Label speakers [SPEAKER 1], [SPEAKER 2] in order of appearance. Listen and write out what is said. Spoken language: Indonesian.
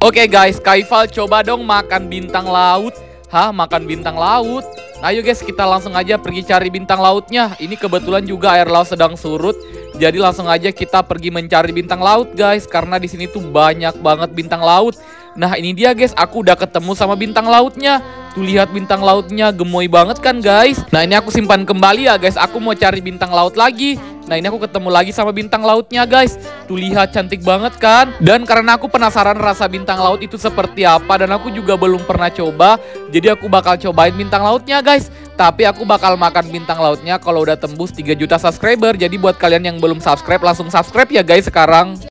[SPEAKER 1] Oke guys, Kaival coba dong makan bintang laut. Hah, makan bintang laut? Nah ayo guys, kita langsung aja pergi cari bintang lautnya. Ini kebetulan juga air laut sedang surut. Jadi langsung aja kita pergi mencari bintang laut guys. Karena di sini tuh banyak banget bintang laut. Nah ini dia guys, aku udah ketemu sama bintang lautnya. Tuh lihat bintang lautnya, gemoy banget kan guys. Nah ini aku simpan kembali ya guys, aku mau cari bintang laut lagi. Nah ini aku ketemu lagi sama bintang lautnya guys. Tuh lihat, cantik banget kan. Dan karena aku penasaran rasa bintang laut itu seperti apa, dan aku juga belum pernah coba, jadi aku bakal cobain bintang lautnya guys. Tapi aku bakal makan bintang lautnya kalau udah tembus 3 juta subscriber. Jadi buat kalian yang belum subscribe, langsung subscribe ya guys sekarang.